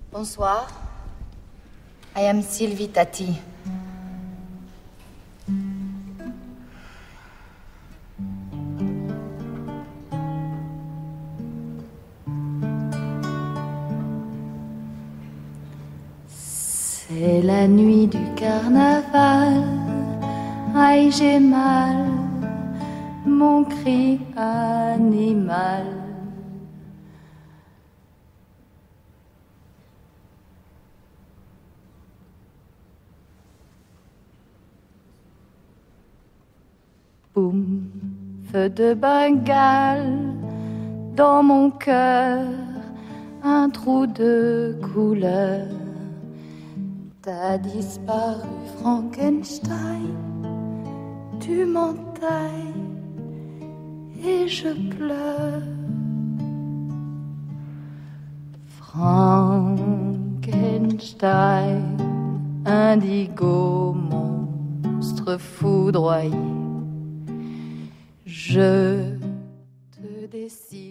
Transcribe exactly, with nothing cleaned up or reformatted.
Bonsoir. I am Sylvie Tati. C'est la nuit du carnaval. Aïe, j'ai mal, mon cri animal. Boum, feu de Bengale, dans mon cœur, un trou de couleur. T'as disparu, Frankenstein, tu m'entailles et je pleure. Frankenstein, indigo, monstre foudroyé, je te décide.